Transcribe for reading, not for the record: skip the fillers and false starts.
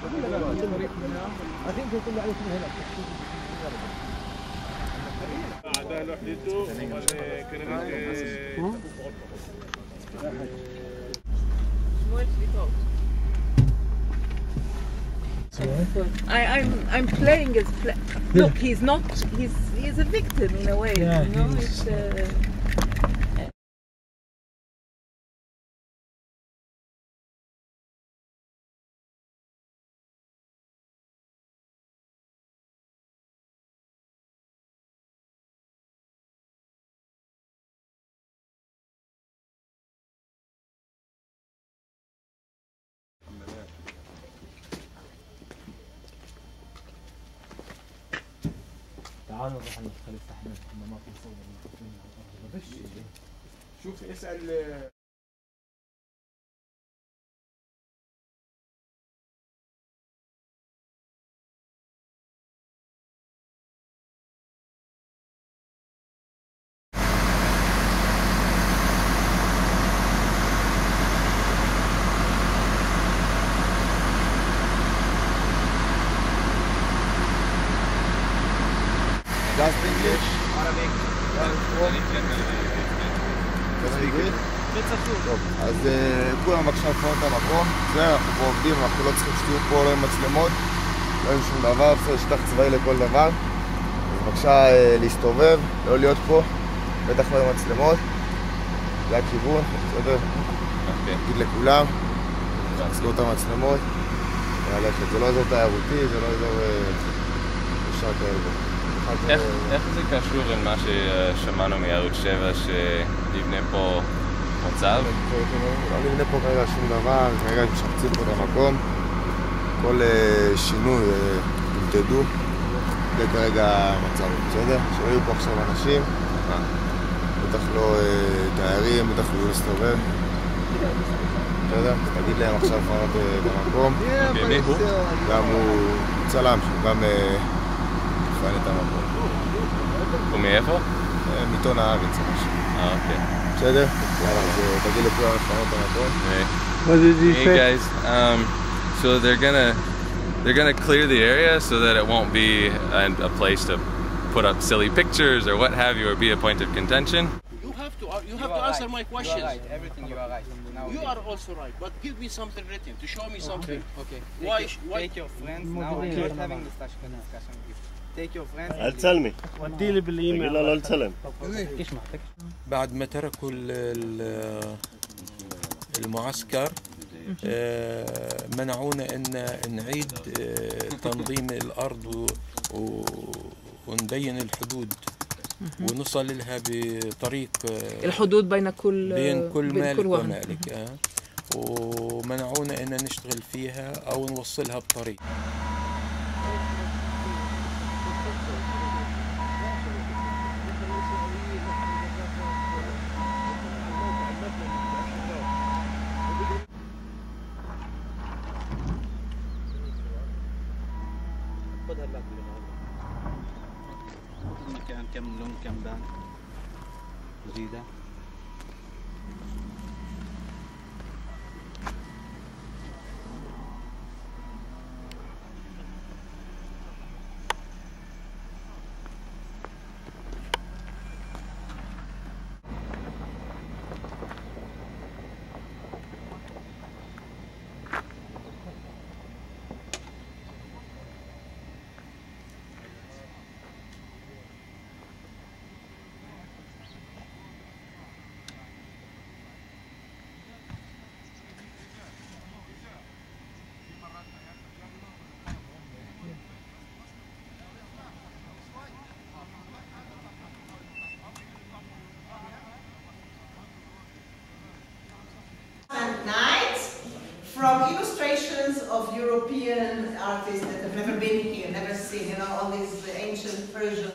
I'm playing as look, he's not. He's a victim in a way. Yeah, you know, it's. تعالوا نروح ندخل استحمام الحمامات نصور. شوف اسأل Just English, Arabic, טוב, אז כולם בבקשה לפנות את המקום. אנחנו פה עובדים, אנחנו לא צריכים שתהיו פה, לא עם מצלמות, לא עם שום דבר, בסדר, שטח צבאי לכל דבר. אז בבקשה להסתובב, לא להיות פה, בטח לא עם מצלמות. זה הכיוון, בסדר? נגיד לכולם, לסגור את המצלמות, וללכת. זה לא אזור תיירותי, זה לא אזור אפשר כאלה. איך זה קשור למה ששמענו מערוץ 7 שנבנה פה מוצב? לא נבנה פה כרגע שום דבר, כרגע משפצים פה את המקום. כל שינוי תמתדו, זה כרגע המצב, בסדר? שלא יהיו פה עכשיו אנשים, בטח לא תיירים, בטח לא להסתובב. בסדר? תגיד להם עכשיו לפנות את המקום. מי הוא? גם הוא צלם, גם פן את המקום. הוא מאיפה? מעיתון הארץ. אוקיי. בסדר? יאללה, אז תגיד לכולם לפנות את המקום. What did you Hey say? guys, so they're gonna clear the area so that it won't be a place to put up silly pictures or what have you, or be a point of contention. You have to answer my questions. You are right. Everything you are right. Now You are also right, but give me something written to show me something. Okay. Why? Take your friends. Now I'm not having discussion with you. Take your friends. אל תצלמי. ودي لي بالايميل. תגיד לה לא לצלם. اسمع بعد ما تركوا المعسكر منعونا ان نعيد تنظيم الارض ونبين الحدود ونصل لها بطريق الحدود بين كل مالك واحد. ومالك ومنعونا ان نشتغل فيها او نوصلها بطريق. المكان كم لون كم بان جديدة. From illustrations of European artists that have never been here, never seen, all these ancient Persian